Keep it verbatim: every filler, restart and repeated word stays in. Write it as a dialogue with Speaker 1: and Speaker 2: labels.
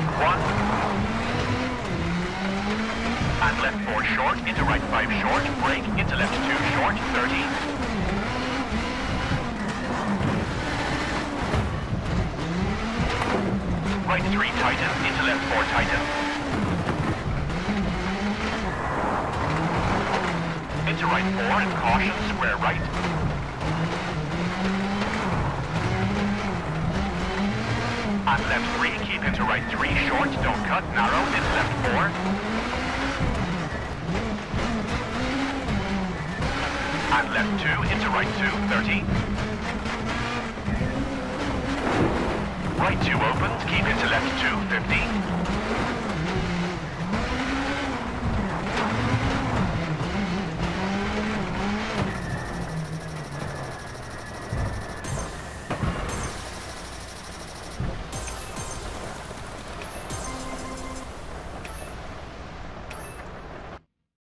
Speaker 1: left one. And left four short, into right five short, brake, into left two short, thirty. Right three tighten, into left four tighten. Into right four and caution, square right. And left three, keep into right three short, don't cut, narrow, into left four. And left two, into right two, thirty. Right two opens, keep into left two, fifty.